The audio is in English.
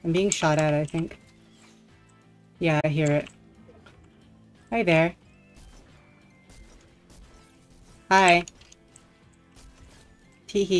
I'm being shot at, I think. Yeah, I hear it. Hi there. Hi. Teehee.